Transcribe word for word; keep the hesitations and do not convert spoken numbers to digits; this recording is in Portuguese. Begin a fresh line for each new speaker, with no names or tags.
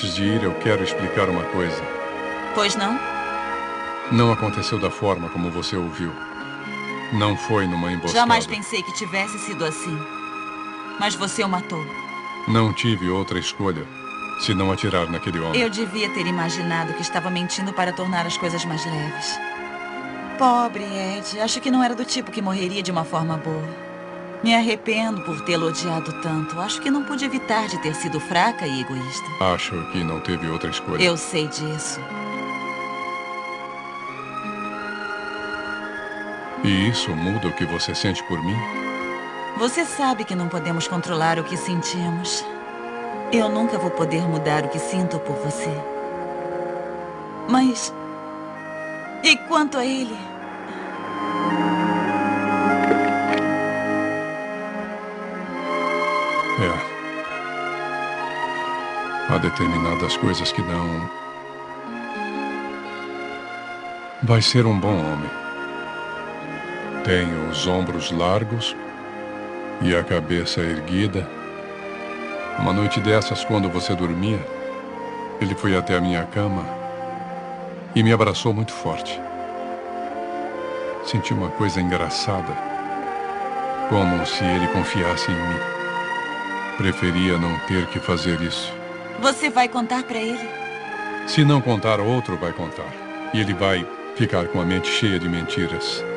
Antes de ir, eu quero explicar uma coisa.
Pois não?
Não aconteceu da forma como você ouviu. Não foi numa emboscada.
Jamais pensei que tivesse sido assim. Mas você o matou.
Não tive outra escolha, se não atirar naquele homem.
Eu devia ter imaginado que estava mentindo para tornar as coisas mais leves. Pobre Ed. Acho que não era do tipo que morreria de uma forma boa. Me arrependo por tê-lo odiado tanto. Acho que não pude evitar de ter sido fraca e egoísta.
Acho que não teve outra escolha.
Eu sei disso.
E isso muda o que você sente por mim?
Você sabe que não podemos controlar o que sentimos. Eu nunca vou poder mudar o que sinto por você. Mas... e quanto a ele?
É. Há determinadas coisas que não... Vai ser um bom homem. Tem os ombros largos e a cabeça erguida. Uma noite dessas, quando você dormia, ele foi até a minha cama e me abraçou muito forte. Senti uma coisa engraçada, como se ele confiasse em mim. Preferia não ter que fazer isso.
Você vai contar pra ele?
Se não contar, outro vai contar. E ele vai ficar com a mente cheia de mentiras.